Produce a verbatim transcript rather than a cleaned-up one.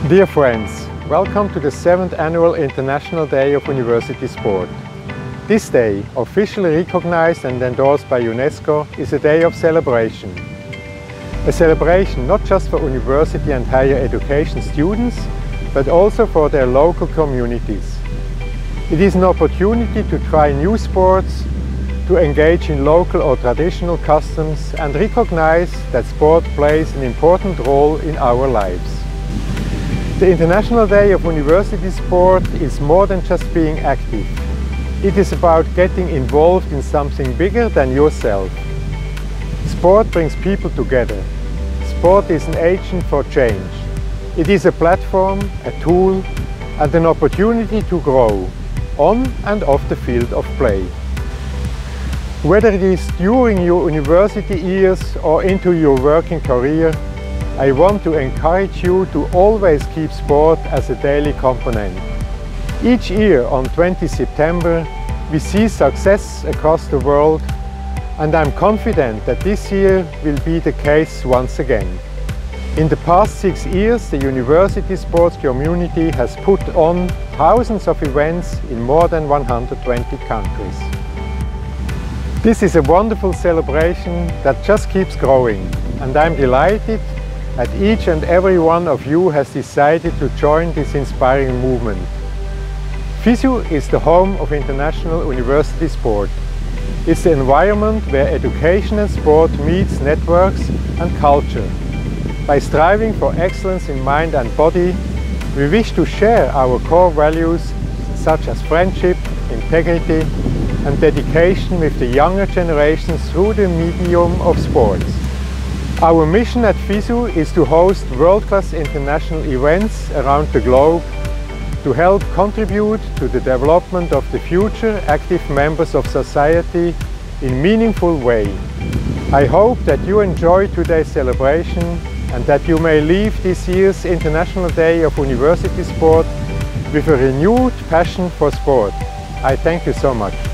Dear friends, welcome to the seventh Annual International Day of University Sport. This day, officially recognized and endorsed by UNESCO, is a day of celebration. A celebration not just for university and higher education students, but also for their local communities. It is an opportunity to try new sports, to engage in local or traditional customs and recognize that sport plays an important role in our lives. The International Day of University Sport is more than just being active. It is about getting involved in something bigger than yourself. Sport brings people together. Sport is an agent for change. It is a platform, a tool, and an opportunity to grow on and off the field of play. Whether it is during your university years or into your working career, I want to encourage you to always keep sport as a daily component. Each year on the twentieth of September we see success across the world, and I'm confident that this year will be the case once again. In the past six years the university sports community has put on thousands of events in more than one hundred twenty countries. This is a wonderful celebration that just keeps growing, and I'm delighted that each and every one of you has decided to join this inspiring movement. FISU is the home of international university sport. It's the environment where education and sport meets networks and culture. By striving for excellence in mind and body, we wish to share our core values such as friendship, integrity and dedication with the younger generations through the medium of sports. Our mission at FISU is to host world-class international events around the globe to help contribute to the development of the future active members of society in a meaningful way. I hope that you enjoy today's celebration and that you may leave this year's International Day of University Sport with a renewed passion for sport. I thank you so much.